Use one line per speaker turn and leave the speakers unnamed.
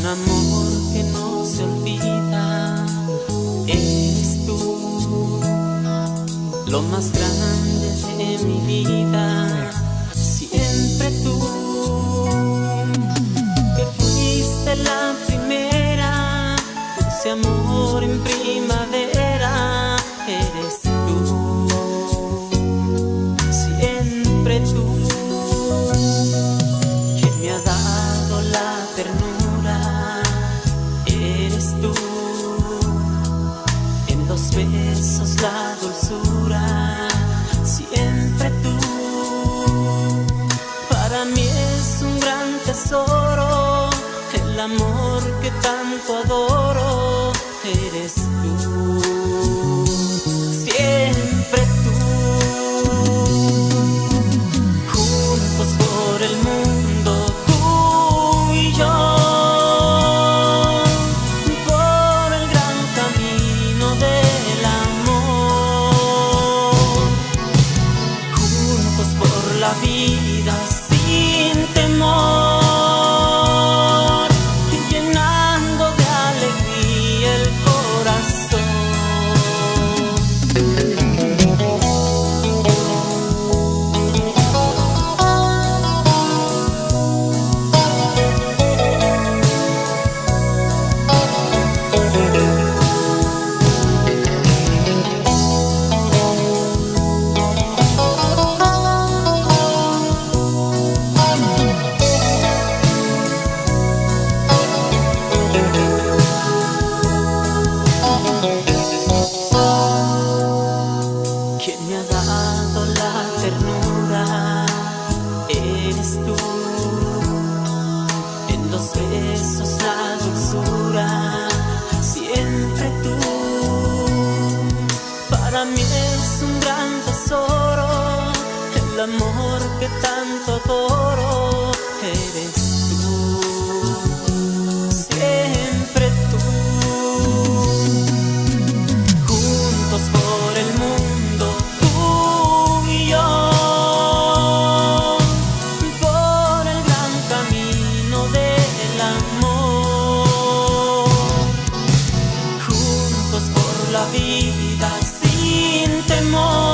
Un amor que no se olvida, eres tú, lo más grande de mi vida. Siempre tú, que fuiste la primera, dulce amor en primavera. Eres tú, siempre tú, quien me ha dado la ternura. Eres tú, en los besos la dulzura. Siempre tú, para mí es un gran tesoro, el amor que tanto adoro. Eres tú, siempre tú, juntos por el mundo, tú y yo, por el gran camino del amor, juntos por la vida sin temor, llenando de alegría el corazón. Quien me ha dado la ternura, eres tú, en los besos la dulzura. Siempre tú, para mí es un gran tesoro, el amor que tanto adoro. Eres tú, siempre tú, juntos por el mundo, tú y yo, por el gran camino del amor, juntos por la vida sin temor,